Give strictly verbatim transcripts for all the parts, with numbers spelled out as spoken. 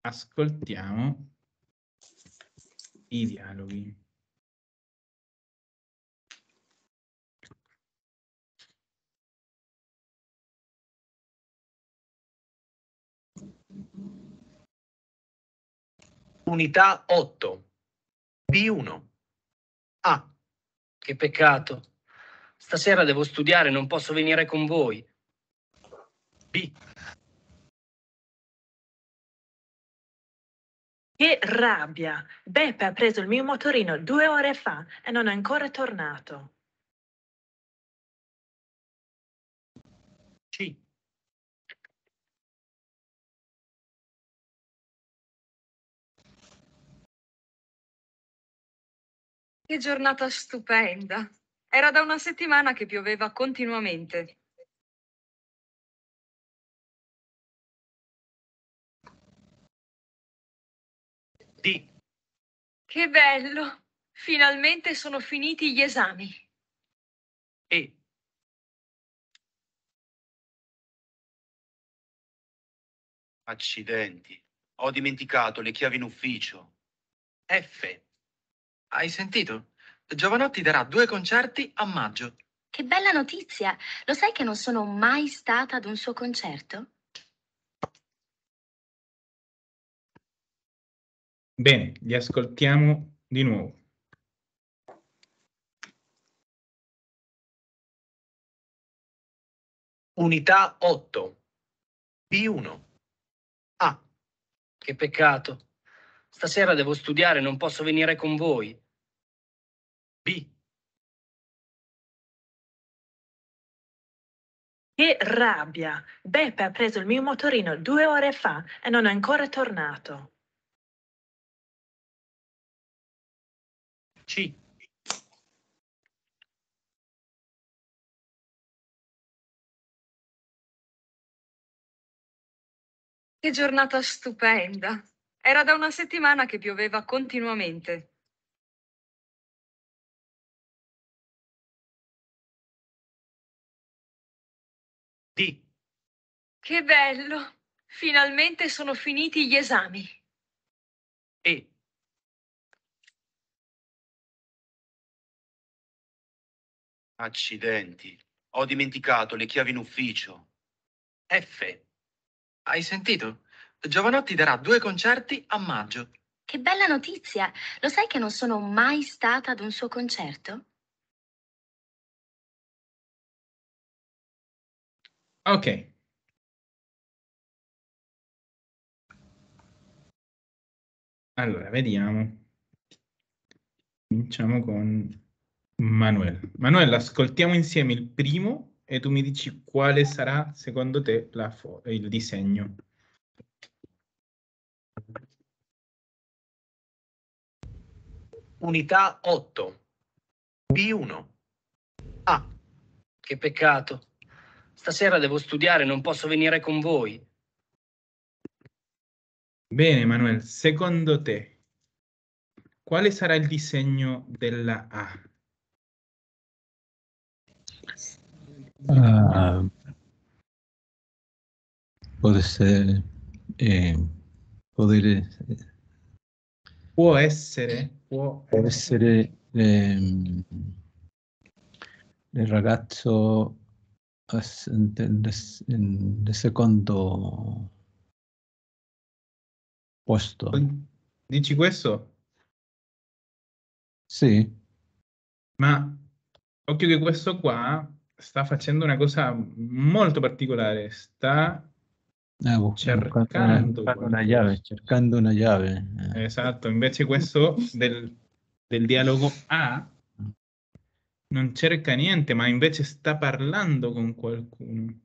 ascoltiamo i dialoghi. Unità otto. B uno. Ah, che peccato. Stasera devo studiare, non posso venire con voi. B. Che rabbia! Beppe ha preso il mio motorino due ore fa e non è ancora tornato. C. Che giornata stupenda. Era da una settimana che pioveva continuamente. D. Che bello! Finalmente sono finiti gli esami. E. Accidenti. Ho dimenticato le chiavi in ufficio. F. Hai sentito? Giovanotti darà due concerti a maggio. Che bella notizia! Lo sai che non sono mai stata ad un suo concerto? Bene, li ascoltiamo di nuovo. Unità otto. B uno. Ah, che peccato. Stasera devo studiare, non posso venire con voi. B. Che rabbia! Beppe ha preso il mio motorino due ore fa e non è ancora tornato. C. Che giornata stupenda. Era da una settimana che pioveva continuamente. D. Che bello! Finalmente sono finiti gli esami. E. Accidenti. Ho dimenticato le chiavi in ufficio. F. Hai sentito? Giovanotti darà due concerti a maggio. Che bella notizia! Lo sai che non sono mai stata ad un suo concerto? Ok. Allora, vediamo. Cominciamo con Manuel. Manuel, ascoltiamo insieme il primo e tu mi dici quale sarà, secondo te, la fo- il disegno. Unità otto. B uno. Ah, che peccato. Stasera devo studiare, non posso venire con voi. Bene, Manuel, secondo te, quale sarà il disegno della A? Uh, può essere eh, poter, Può essere, può può essere ehm, il ragazzo ass- del, del secondo posto. Dici questo? Sì. Ma occhio che questo qua sta facendo una cosa molto particolare, sta Eh, bu- cercando una, una qualcosa. chiave, cercando una chiave. Eh. Esatto, invece questo del, del dialogo A non cerca niente, ma invece sta parlando con qualcuno.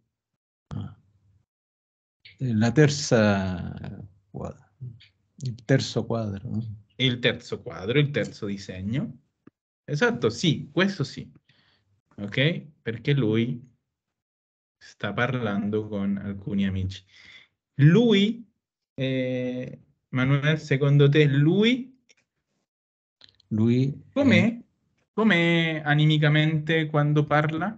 La terza quadra, il terzo quadro. No? Il terzo quadro, il terzo disegno. Esatto, sì, questo sì. Ok? Perché lui sta parlando con alcuni amici. Lui, eh, Manuel, secondo te, lui, lui com'è? Com'è animicamente quando parla?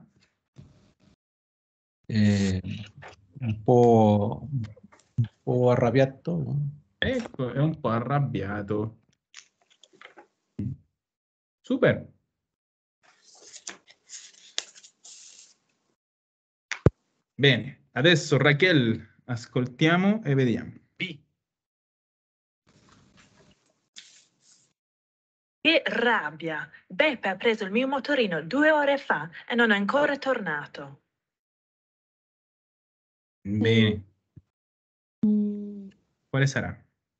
è un po', un po' arrabbiato, no? Eh, arrabbiato. Super. Bene, adesso Raquel, ascoltiamo e vediamo. B. Che rabbia! Beppe ha preso il mio motorino due ore fa e non è ancora tornato. Bene, Mm, quale sarà?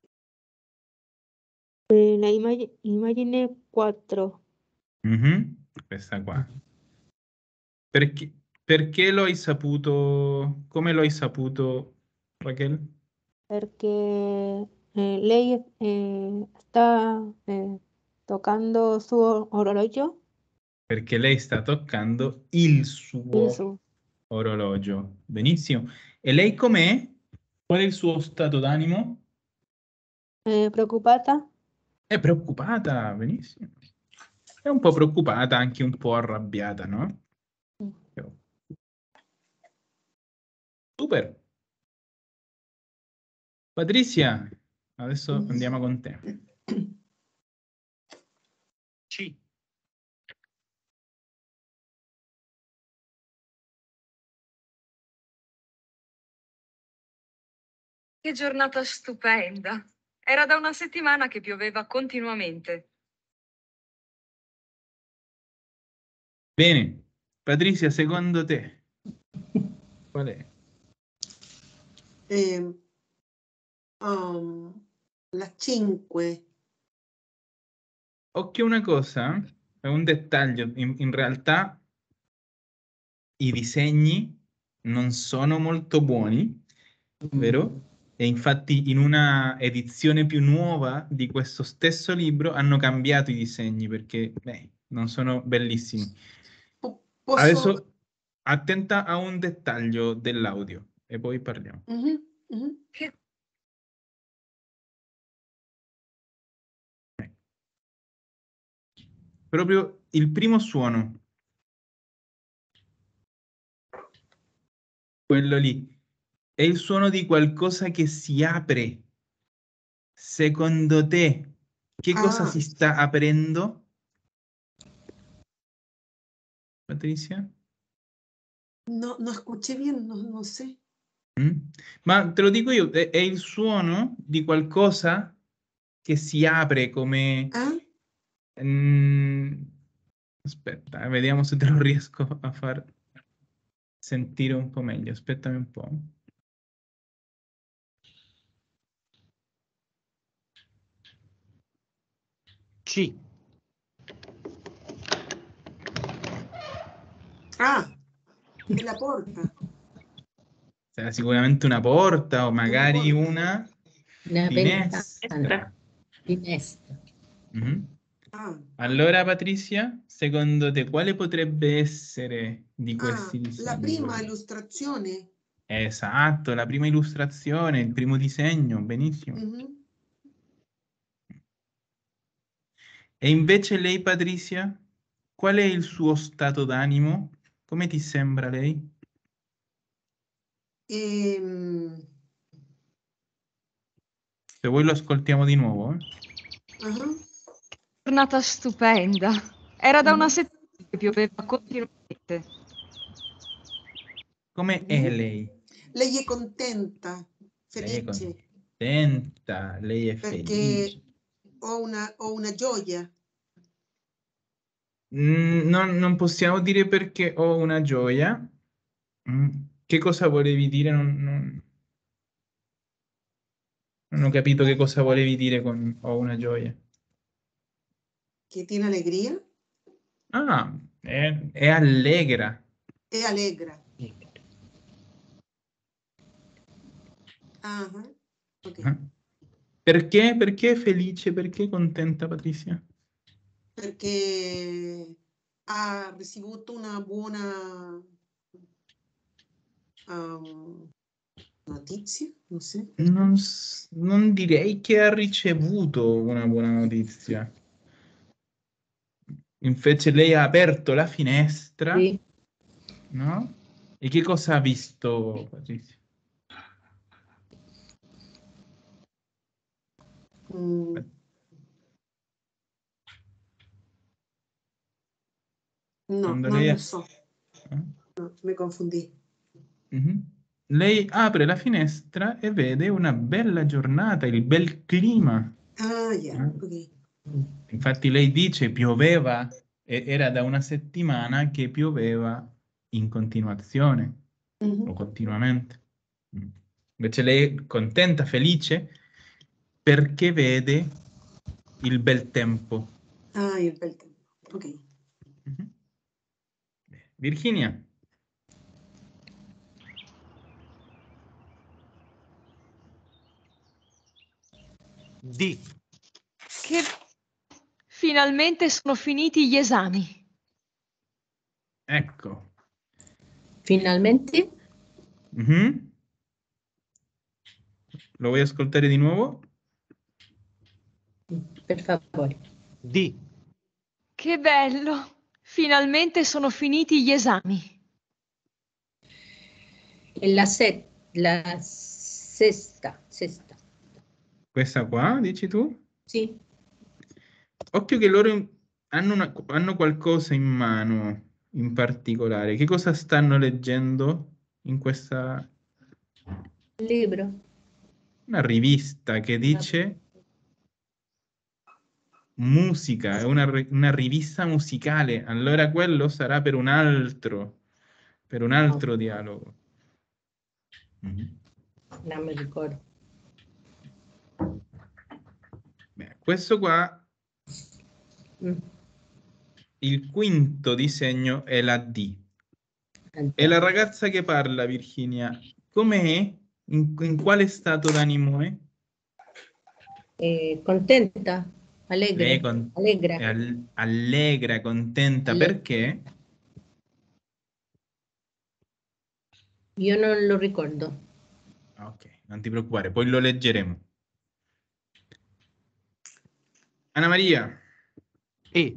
eh, la immag- immagine quattro, Mhm, questa qua. Perché, perché lo hai saputo? Come lo hai saputo, Raquel? perché eh, lei eh, sta eh, toccando su orologio, Perché lei sta toccando il il suo suo. orologio. Benissimo. E lei com'è? Qual è il suo stato d'animo? Eh, preoccupata? È preoccupata, benissimo. È un po' preoccupata, anche un po' arrabbiata, no? Super. Patrizia, adesso andiamo con te. C. Che giornata stupenda. Era da una settimana che pioveva continuamente. Bene. Patrizia, secondo te, qual è? Eh, um, la cinque. Occhio una cosa, è un dettaglio, in, in realtà i disegni non sono molto buoni, vero? E infatti in una edizione più nuova di questo stesso libro hanno cambiato i disegni perché beh, non sono bellissimi. Po- Posso... Adesso attenta a un dettaglio dell'audio e poi parliamo. Mhm, mhm. Che Proprio il primo suono, quello lì, è il suono di qualcosa che si apre. Secondo te, che cosa Ah, si sta aprendo? Patrizia? no, no escuché bien, no, no sé. Mm? Ma te lo dico io, è, è il suono di qualcosa che si apre come... Ah, Mm, aspetta, eh, vediamo se te lo riesco a far sentire un po' meglio. Aspettami un po'. C. ah, è la porta. Sarà sicuramente una porta o Una magari porta. una Una finestra. ventana, finestra. Mhm. Ah, Allora, Patrizia, secondo te quale potrebbe essere di ah, questi la disegni? prima illustrazione. Esatto, la prima illustrazione, il primo disegno, benissimo. Mhm. E invece lei, Patrizia, qual è il suo stato d'animo? Come ti sembra lei? Ehm, Se vuoi lo ascoltiamo di nuovo. eh. ah, giornata stupenda. Era da una mhm, settimana che pioveva continuamente. Come è mhm. lei? Lei è contenta, Lei è felice, contenta, lei è perché felice. ho una, ho una gioia. Mm, non, non possiamo dire perché ho una gioia. Mm, Che cosa volevi dire? Non, non- non ho capito che cosa volevi dire con ho una gioia. Che tiene allegria Ah, è, è allegra. e allegra. Ah, ok. Ah. Perché? Perché è felice? Perché è contenta, Patrizia? Perché ha ricevuto una buona um, notizia, non so. Non, s- non direi che ha ricevuto una buona notizia. Invece lei ha aperto la finestra, Sì. no? E che cosa ha visto, Patrizia? Mm, no, Quando non lei lo è- so. eh? No, mi confondì. Mhm. Lei apre la finestra e vede una bella giornata, il bel clima. Ah, ya, Eh? ok. Infatti lei dice pioveva, e- era da una settimana che pioveva in continuazione Mhm. o continuamente. Mm. Invece lei è contenta, felice, perché vede il bel tempo. Ah, il bel tempo. Ok. Mhm. Bene. Virginia, D. Che finalmente sono finiti gli esami. ecco. Finalmente? Mhm. Lo vuoi ascoltare di nuovo? Per favore. D. Che bello! Finalmente sono finiti gli esami. E la, set, la sesta, sesta. Questa qua, dici tu? Sì. Occhio che loro hanno, una- hanno qualcosa in mano in particolare. Che cosa stanno leggendo in questa... Libro. Una rivista che dice musica, è una, ri- una rivista musicale. Allora quello sarà per un altro, per un altro dialogo. Mhm. Non mi ricordo. Beh, questo qua, Mm. il quinto disegno è la D. E la ragazza che parla, Virginia, com'è? In, in quale stato d'animo è? Eh, contenta, Lei allegre, è, con- allegra. è al- allegra, contenta, Alle- perché? Io non lo ricordo. Ok, non ti preoccupare, poi lo leggeremo. Anna Maria, E.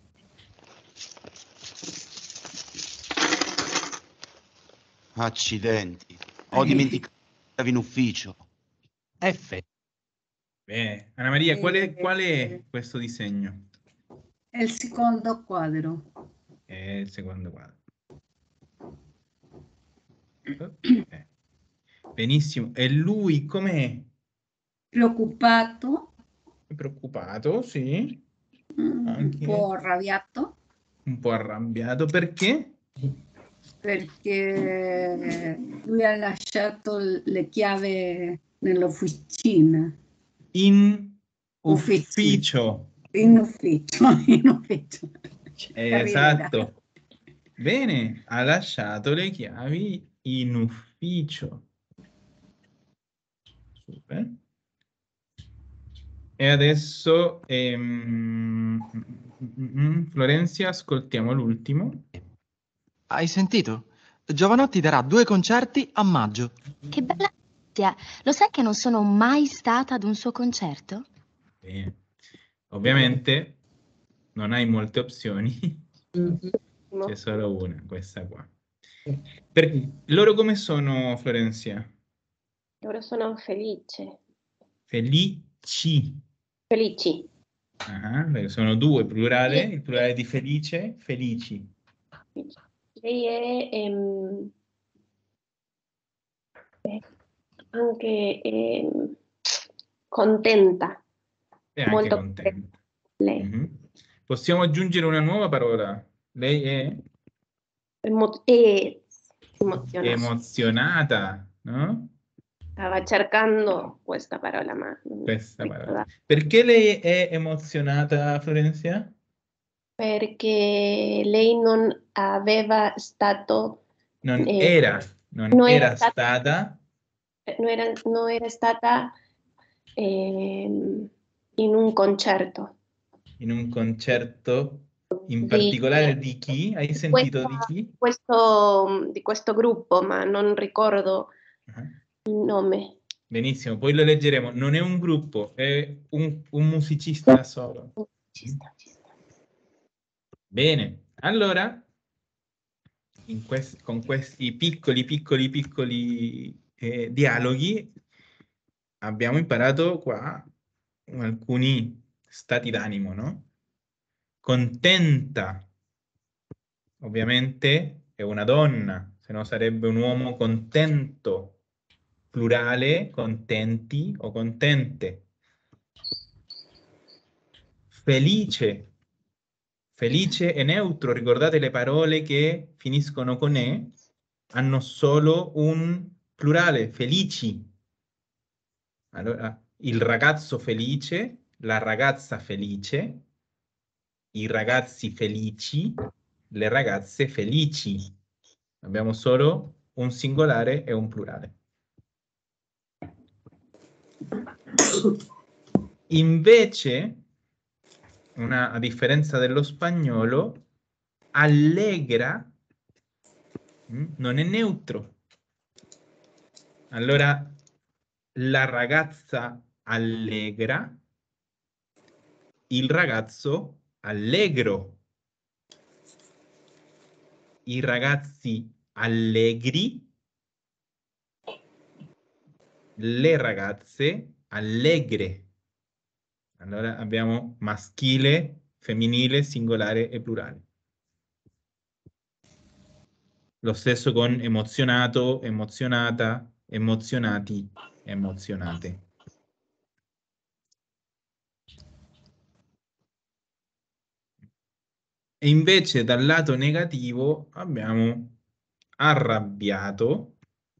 Accidenti, ho dimenticato in ufficio. F. bene. Anna Maria, qual è, Eh, qual è questo disegno? È il secondo quadro. È il secondo quadro. Ok. Benissimo. E lui com'è? Preoccupato, È preoccupato, sì. un Anche po' arrabbiato, un po' arrabbiato. Perché? perché lui ha lasciato le chiavi nell'officina. In Ufficio. ufficio. In ufficio, in ufficio. Esatto. Bene, ha lasciato le chiavi in ufficio. Super. E adesso, ehm, mm, mm, mm, Florenzia, ascoltiamo l'ultimo. Hai sentito? Giovanotti darà due concerti a maggio. Che bella notizia! Lo sai che non sono mai stata ad un suo concerto? Bene. Ovviamente non hai molte opzioni, c'è solo una, questa qua. Per- loro come sono, Florenzia? Loro sono felici. Felici. Felici. Ah, beh, sono due, plurale, il plurale di felice, felici. Lei è ehm, eh, anche ehm, contenta. È anche Molto contenta. lei. Mhm. Possiamo aggiungere una nuova parola. Lei è Emo- è emozionata. emozionata, no? Stava cercando questa parola, ma non Questa parola. ricorda. Perché lei è emozionata, Florenzia? Perché lei non aveva stato Non eh, era, non non era era stata, stata non era, non era stata ehm, in un concerto in un concerto, in di, particolare di chi? Hai di sentito questa- di chi? questo, di questo gruppo, ma non ricordo Ah, il nome. benissimo, poi lo leggeremo. Non è un gruppo, è un, un musicista solo. Ci sta, ci sta. Bene, allora, in quest- con questi piccoli, piccoli, piccoli eh, dialoghi abbiamo imparato qua alcuni stati d'animo, no? Contenta, ovviamente è una donna, se no sarebbe un uomo contento, plurale, contenti o contente. Felice, felice è neutro, ricordate le parole che finiscono con E, hanno solo un plurale, felici. Allora, il ragazzo felice, la ragazza felice, i ragazzi felici, le ragazze felici. Abbiamo solo un singolare e un plurale. Invece, una, a differenza dello spagnolo, allegra mh, non è neutro. Allora, la ragazza allegra, il ragazzo allegro, i ragazzi allegri, le ragazze allegre. Allora abbiamo maschile, femminile, singolare e plurale. Lo stesso con emozionato, emozionata, emozionati, emozionate. E invece dal lato negativo abbiamo arrabbiato,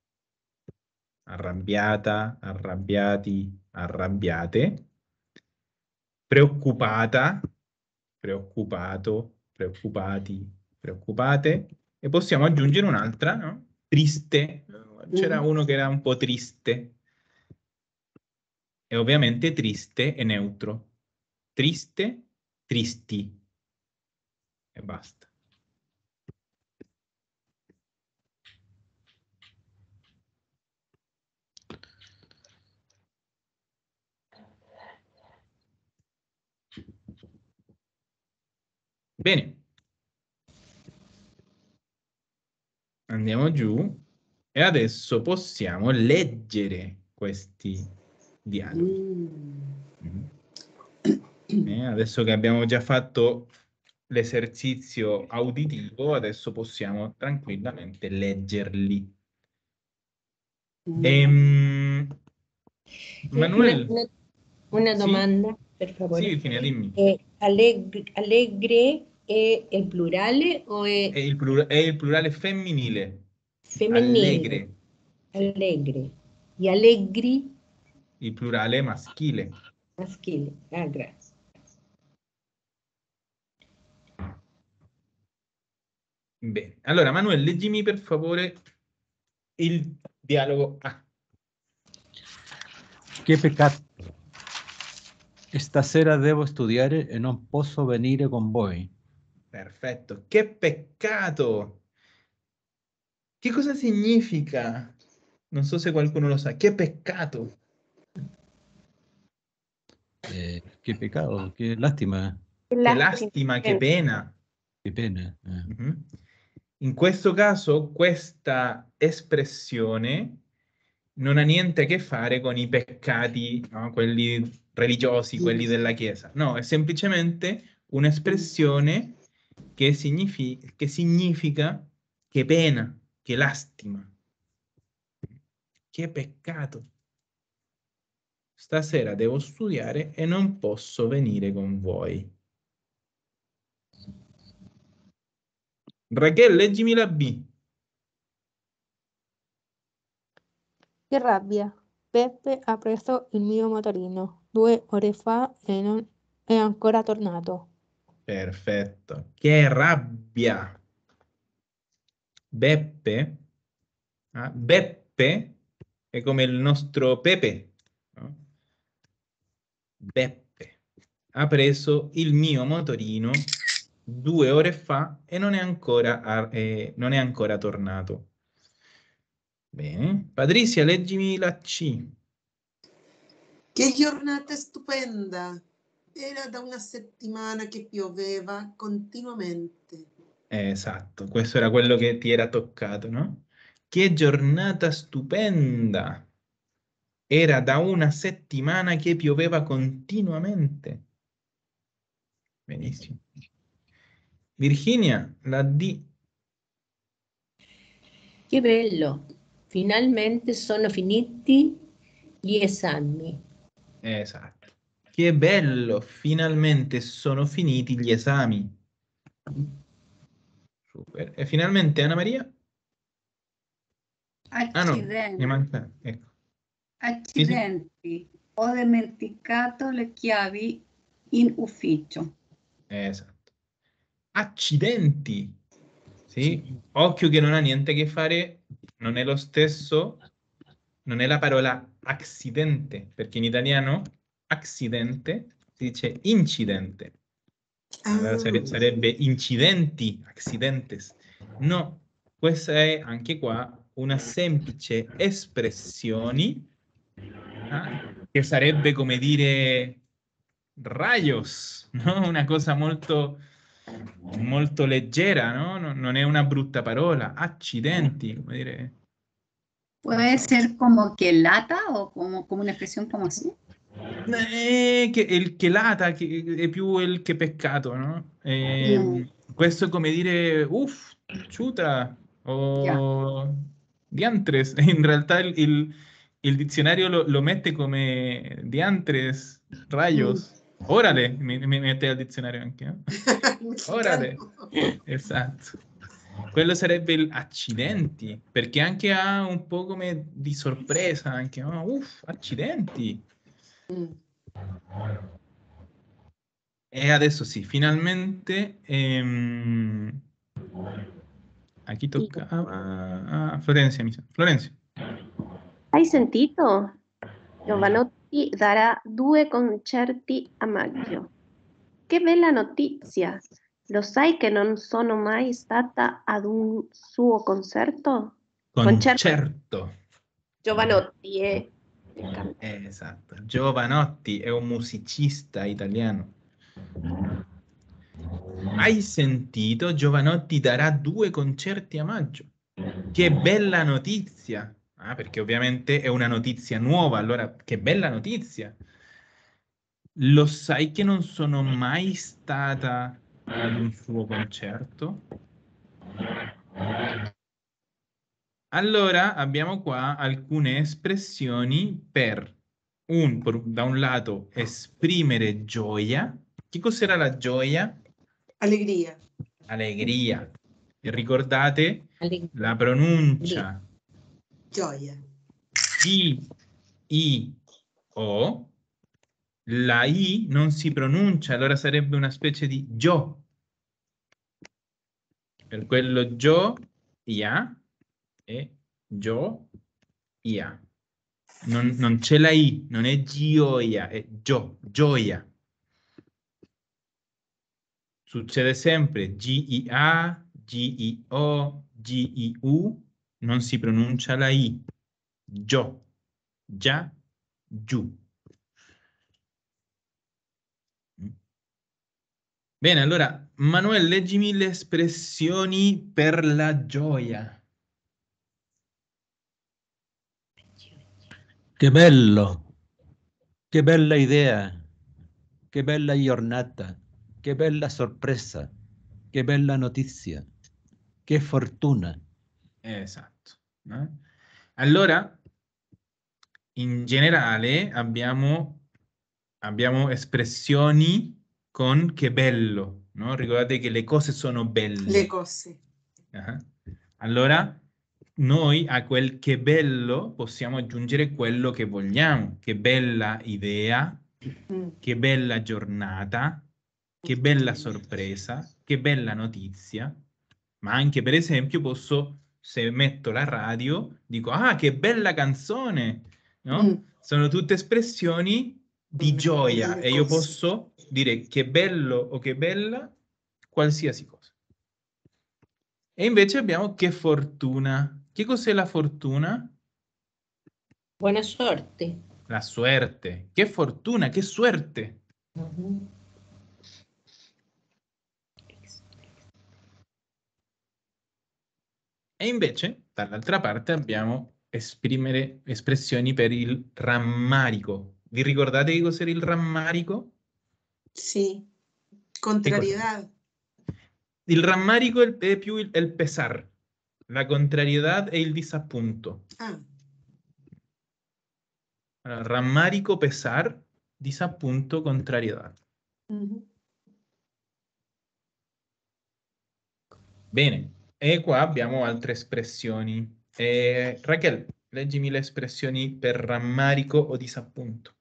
arrabbiata, arrabbiati, arrabbiate, preoccupata, preoccupato, preoccupati, preoccupate, e possiamo aggiungere un'altra, no? Triste. C'era uno che era un po' triste. E ovviamente triste è neutro. Triste, tristi. E basta. Bene. Andiamo giù e adesso possiamo leggere questi dialoghi. Mm. Eh, adesso che abbiamo già fatto l'esercizio auditivo, adesso possiamo tranquillamente leggerli. Ehm, Manuel, Una, una, una sì? domanda, per favore. Sì, Virginia, dimmi. Eh, allegre, allegre è il plurale o è È il, plura- è il plurale femminile. femminile? Allegre. Allegre. Gli allegri Il plurale maschile. maschile. Ah, grazie. Bene. Allora, Manuel, leggimi per favore il dialogo A. Che peccato. Stasera devo studiare e non posso venire con voi. Perfetto. Che peccato. Che cosa significa? Non so se qualcuno lo sa. Che peccato. Eh, che peccato, che lastima. Che lastima, che pena. Che pena. Eh. Mm-hmm. In questo caso, questa espressione non ha niente a che fare con i peccati, no? Quelli religiosi, quelli della Chiesa. No, è semplicemente un'espressione che, signifi- che significa che pena, che lastima, che peccato. Stasera devo studiare e non posso venire con voi. Raquel, leggimi la B. Che rabbia. Peppe ha preso il mio motorino due ore fa e non è ancora tornato. Perfetto. Che rabbia. Beppe. Ah, Beppe è come il nostro Pepe. No? Beppe ha preso il mio motorino due ore fa e non è ancora, eh, non è ancora tornato. Bene. Patrizia, leggimi la C. Che giornata stupenda! Era da una settimana che pioveva continuamente. Eh, esatto, questo era quello che ti era toccato, no? Che giornata stupenda! Era da una settimana che pioveva continuamente. Benissimo. Virginia, la D. Che bello, finalmente sono finiti gli esami. Esatto. Che bello, finalmente sono finiti gli esami. Super. E finalmente Anna Maria? Ah no, ne Accidenti, manca. Ecco. Sì, sì. accidenti. Ho dimenticato le chiavi in ufficio. Esatto. Accidenti. Sì. Occhio che non ha niente a che fare, non è lo stesso, non è la parola accidente, perché in italiano accidente si dice incidente. Allora sare- sarebbe incidenti, accidentes. No, questa è anche qua una semplice espressione ah, che sarebbe come dire rayos, no? Una cosa molto, molto leggera, no? Non, non è una brutta parola. Accidenti, come dire. Puede ser como que lata o como, como una expresión como así. Eh, che, il che lata, che è più il che peccato, no? Ehm, questo è come dire uff, ciuta o diantres. In realtà il, il- il dizionario lo, lo mette come diantres, rayos. Orale, mi, mi mette al dizionario anche, no? Orale, esatto. Quello sarebbe il accidenti, perché anche ha un po' come di sorpresa, anche, no? Uff, accidenti. E adesso sì, finalmente ehm, a chi toccava? A Florenzia, mi sa. Florenzia. Hai sentito? Giovanotti darà due concerti a maggio. Che bella notizia! Lo sai che non sono mai stata ad un suo concerto? Concerto. Giovanotti, eh. Eh, esatto. Giovanotti è un musicista italiano. Hai sentito? Giovanotti darà due concerti a maggio. Che bella notizia! Ah, perché ovviamente è una notizia nuova, allora che bella notizia! Lo sai che non sono mai stata ad un suo concerto? Allora abbiamo qua alcune espressioni per, un, per- da un lato, esprimere gioia. Che cos'era la gioia? Allegria. Allegria. E ricordate Allegria. la pronuncia Gioia. I, I, O. La I non si pronuncia, allora sarebbe una specie di gio. Per quello gio, ia e gio, ia. Non, non c'è la I, non è gioia, è gio, gioia. Succede sempre G I A, G I O, G I U, non si pronuncia la I. Gio, già, giù. Bene, allora, Manuel, leggimi le espressioni per la gioia. Che bello, che bella idea, che bella giornata, che bella sorpresa, che bella notizia, che fortuna. Esatto. No? Allora, in generale abbiamo, abbiamo espressioni con che bello, no? Ricordate che le cose sono belle. Le cose. Ah. Allora, noi a quel che bello possiamo aggiungere quello che vogliamo. Che bella idea, Mm. che bella giornata, che bella sorpresa, che bella notizia. Ma anche, per esempio, posso, se metto la radio, dico, ah, che bella canzone, no? Mm. Sono tutte espressioni di gioia Belle e io cose. posso dire che bello o che bella qualsiasi cosa. E invece abbiamo che fortuna. Che cos'è la fortuna? Buona sorte. La suerte. Che fortuna, che suerte. Mhm. E invece, dall'altra parte, abbiamo esprimere espressioni per il rammarico. Vi ricordate che cos'era il rammarico? Sì, contrariedad. Il rammarico è, è più il, il pesar, la contrariedad e il disappunto. Ah, Allora, rammarico, pesar, disappunto, contrariedad. mhm. Bene, e qua abbiamo altre espressioni. Eh, Raquel, leggimi le espressioni per rammarico o disappunto.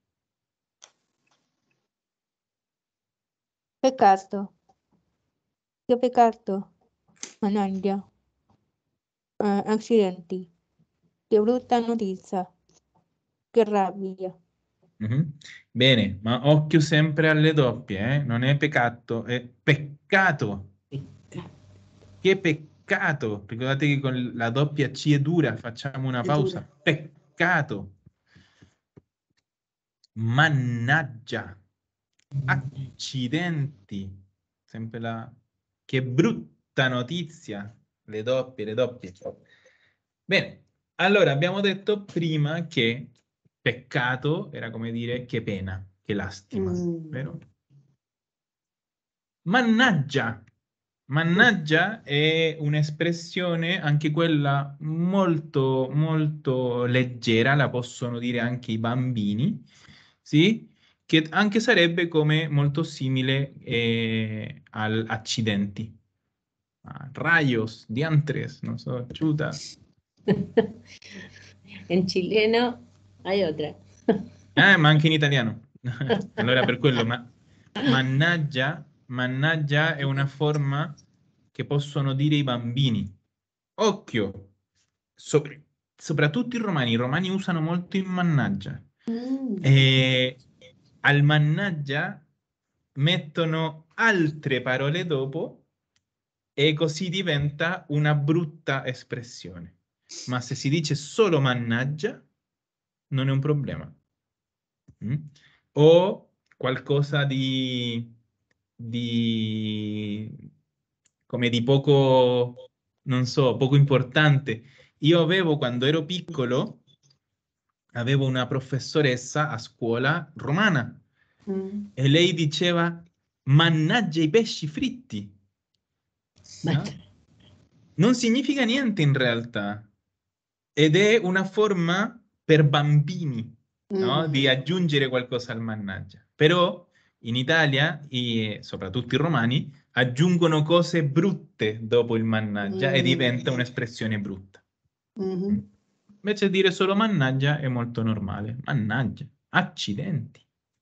Peccato. Che peccato. Managgia. Eh, accidenti. Che brutta notizia. Che rabbia. Mhm. Bene, ma occhio sempre alle doppie, eh? Non è peccato, è peccato. Che peccato. Ricordate che con la doppia C è dura, facciamo una È pausa. dura. Peccato. Mannaggia. Accidenti. Sempre la... Che brutta notizia. Le doppie, le doppie. Bene, allora abbiamo detto prima che peccato era come dire che pena, che lastima, Mm. vero? Mannaggia. Mannaggia è un'espressione, anche quella molto, molto leggera, la possono dire anche i bambini, sì? Che anche sarebbe come molto simile eh, al accidenti. Ah, rayos, diantres, non so, chuta. En chileno hay otra. Eh, ma anche in italiano. Allora per quello, ma mannaggia, mannaggia è una forma che possono dire i bambini. Occhio, so- soprattutto i romani. I romani usano molto il mannaggia. Mm. E al mannaggia mettono altre parole dopo e così diventa una brutta espressione. Ma se si dice solo mannaggia, non è un problema. Mm? O qualcosa di, di, come di poco, non so, poco importante. Io avevo, quando ero piccolo, avevo una professoressa a scuola romana Mm. e lei diceva mannaggia i pesci fritti. No? Non significa niente in realtà ed è una forma per bambini, no? Mm. Di aggiungere qualcosa al mannaggia. Però in Italia, e soprattutto i romani, aggiungono cose brutte dopo il mannaggia e Mm. diventa un'espressione brutta. Mhm. Invece dire solo mannaggia è molto normale. Mannaggia, accidenti.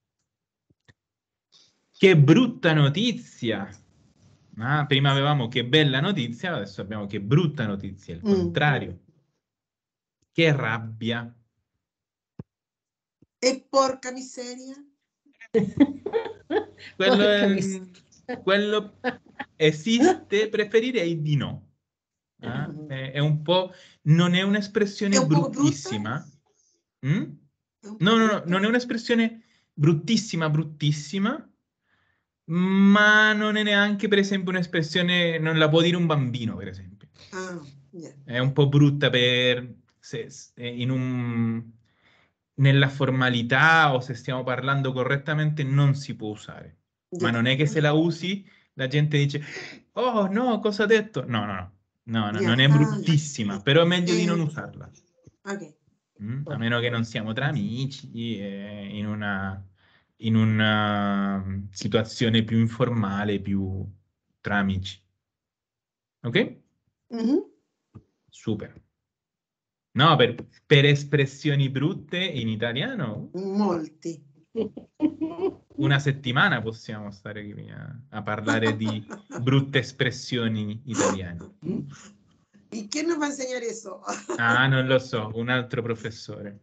Che brutta notizia! Ah, prima avevamo che bella notizia, adesso abbiamo che brutta notizia, il Mm. contrario. Che rabbia. E porca miseria. Quello, Porca è- miseria. quello esiste, preferirei di no. Ah, Mm. È, è un po', non è un'espressione È un po' brutta? bruttissima. Mm? È un po' No, no, no, brutta? non è un'espressione bruttissima, bruttissima, ma non è neanche, per esempio, un'espressione, non la può dire un bambino, per esempio. Ah, yeah. È un po' brutta per, se, se- in un, nella formalità o se stiamo parlando correttamente non si può usare. Ma Yeah. non è che se la usi la gente dice, oh no, cosa ha detto? No, no, no, no, no, Yeah. non è Ah, bruttissima, però è meglio di non eh, usarla. ok. Mm? A meno che non siamo tra amici, eh, in una, in una mm, situazione più informale, più tra amici. Ok? Mhm. Super. No, per, per espressioni brutte in italiano, Molti. una settimana possiamo stare qui a, a parlare di brutte espressioni italiane. ¿Y quién nos va a enseñar eso? Ah, non lo so, un altro professore.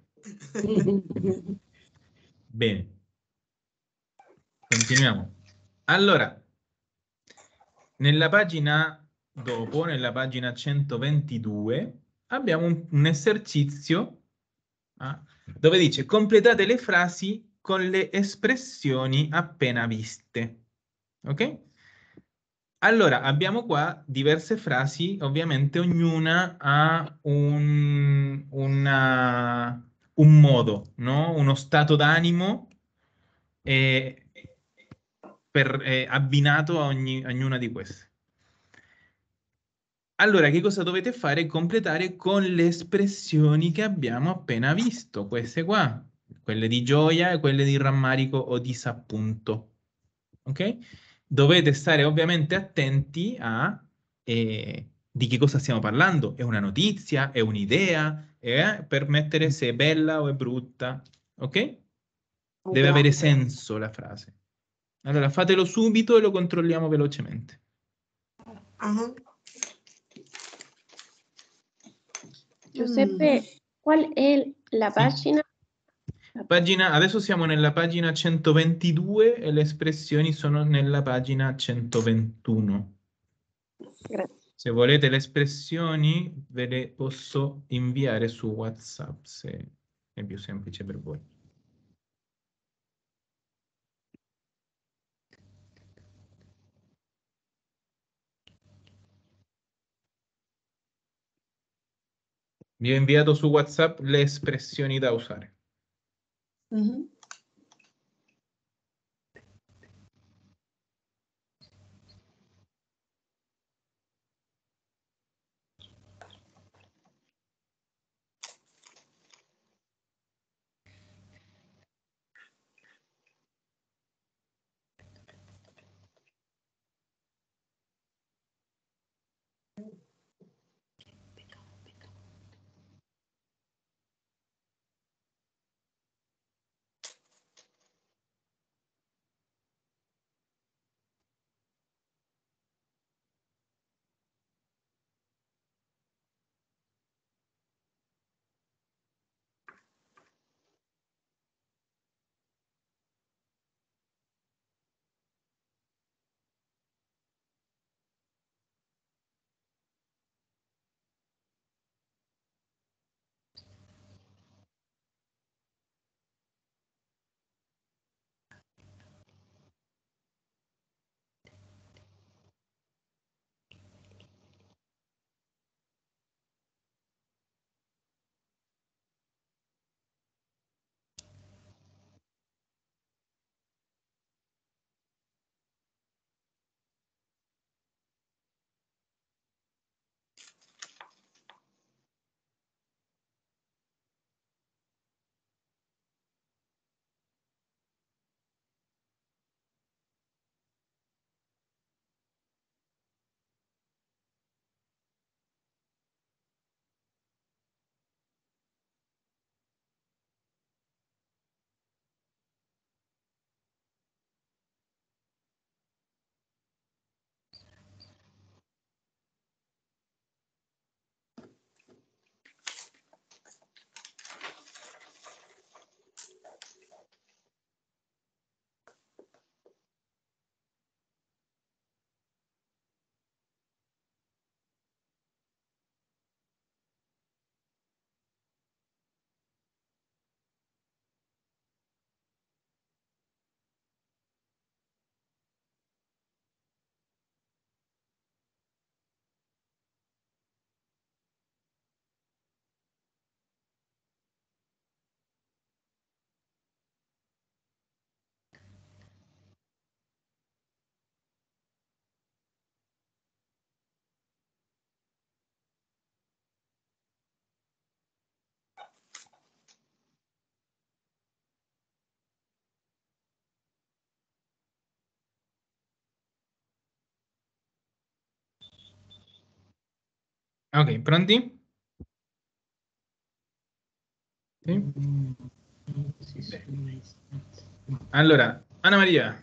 Bene. Continuiamo. Allora, nella pagina dopo, nella pagina centoventidue, abbiamo un, un esercizio ah, dove dice completate le frasi con le espressioni appena viste. Ok? Allora, abbiamo qua diverse frasi, ovviamente ognuna ha un, una- un modo, no? Uno stato d'animo eh, per- eh, abbinato a ogni- a ognuna di queste. Allora, che cosa dovete fare? Completare con le espressioni che abbiamo appena visto, queste qua, quelle di gioia e quelle di rammarico o disappunto. Ok? Dovete stare ovviamente attenti a eh, di che cosa stiamo parlando. È una notizia, è un'idea, eh, per mettere se è bella o è brutta. Ok? Deve avere senso la frase. Allora, fatelo subito e lo controlliamo velocemente. Ah, Giuseppe, qual è la Sì. pagina? Pagina, adesso siamo nella pagina centoventidue e le espressioni sono nella pagina centoventuno. Grazie. Se volete le espressioni, ve le posso inviare su WhatsApp se è più semplice per voi. Vi ho inviato su WhatsApp le espressioni da usare. mhm. Ok, pronti? Sì? Bene. Allora, Anna Maria,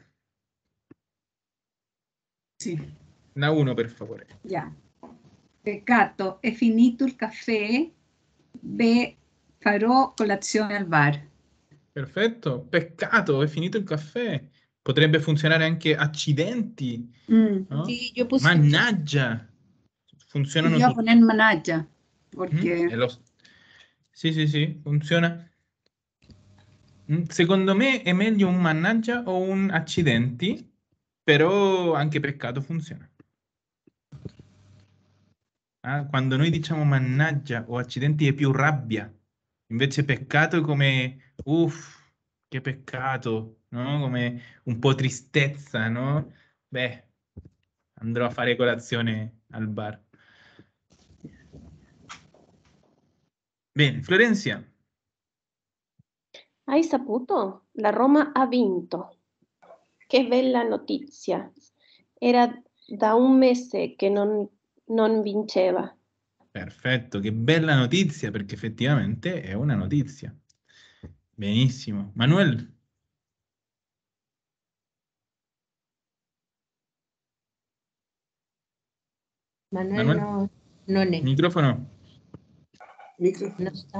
Sì, da uno per favore. ya. Peccato, è finito il caffè. B, farò colazione al bar. Perfetto, peccato, è finito il caffè. Potrebbe funzionare anche accidenti, Mm, no? Sí, yo puse Mannaggia, funzionano Io tutti. poner managgia, Mm? perché E lo- Sì, sì, sì, funziona. Mm, Secondo me è meglio un mannaggia o un accidenti, però anche peccato funziona. Ah, quando noi diciamo mannaggia o accidenti è più rabbia. Invece peccato è come, uff, che peccato, no? Come un po' tristezza, no? Beh, andrò a fare colazione al bar. Bene, Florencia. Hai saputo? La Roma ha vinto. Che bella notizia. Era da un mese che non, non vinceva. Perfetto, che bella notizia, perché effettivamente è una notizia. Benissimo. Manuel. Manuel, Manuel, no, non è. microfono. Microfono. Non sta.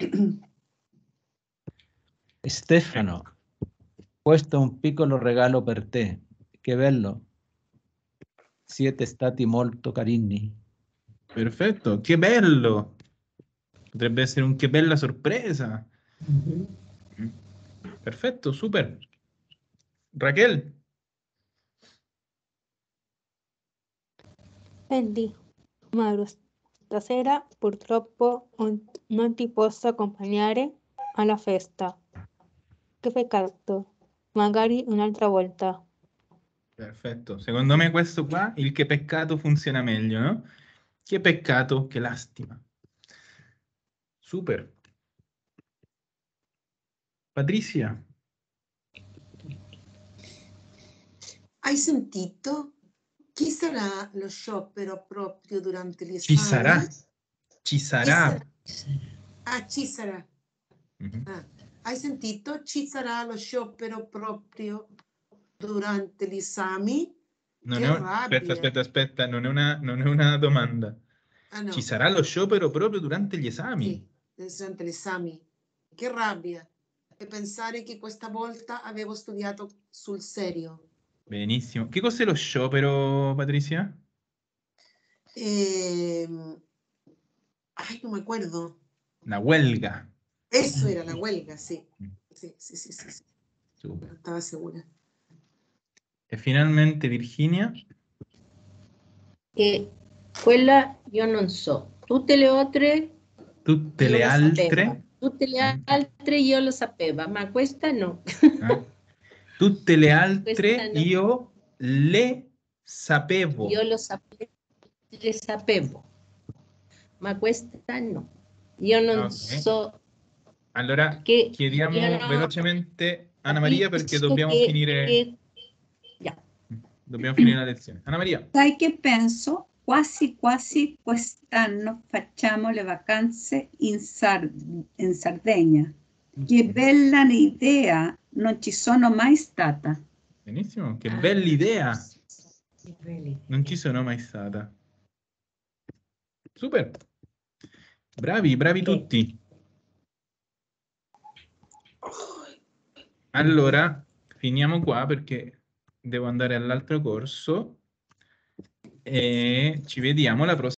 Stefano, questo è un piccolo regalo per te. Che bello. Siete stati molto carini. Perfetto, che bello. Potrebbe essere un che bella sorpresa. Mm-hmm. Perfetto, super. Raquel. Senti, Mauro, stasera purtroppo non non ti posso accompagnare alla festa. Che peccato, magari un'altra volta. Perfetto. Secondo me questo qua, il che peccato funziona meglio, no? Che peccato, che lastima. Super. Patricia. Hai sentito? Chi sarà lo sciopero proprio durante gli Ci esami? sarà. Ci Chi sarà. sarà? Ah, ci sarà. Mhm. Ah, hai sentito? Ci sarà lo sciopero proprio durante gli esami? Non Che è un- Aspetta, rabbia. aspetta, aspetta, non è una, non è una domanda. Ah, no. Ci sarà lo sciopero proprio durante gli esami? Sì, durante gli esami. Che rabbia. E pensare che questa volta avevo studiato sul serio. Benissimo. Che cos'è lo sciopero, Patricia? Ehm, Ay, no me acuerdo. La huelga. Eso era la huelga, sí. Mm. Sí, sí, sí, sí, sí. Super. No estaba segura. E finalmente Virginia. E quella io non so. Tutte le altre Tutte io le lo altre. sapevo. Tutte le Mm. altre io lo sapevo, ma questa no. Eh? Tutte le Questa altre no. io le sapevo. Io lo sapevo, le sapevo, ma questa no. Io non Ok. so Allora che chiediamo io non velocemente Anna Maria perché capisco dobbiamo che, finire, che... Yeah. dobbiamo finire la lezione. Anna Maria. Sai che penso? Quasi quasi quest'anno facciamo le vacanze in, Sar- in Sardegna. Che bella idea! Non ci sono mai stata. Benissimo, che Ah, bella idea. che bella Non ci sono mai stata. Super. Bravi, bravi idea. tutti. Allora, finiamo qua perché devo andare all'altro corso e ci vediamo la prossima.